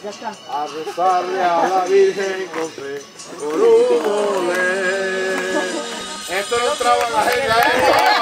Ya está. A rezarle a la Virgen con fe, con un olé. Esto no traba la gente.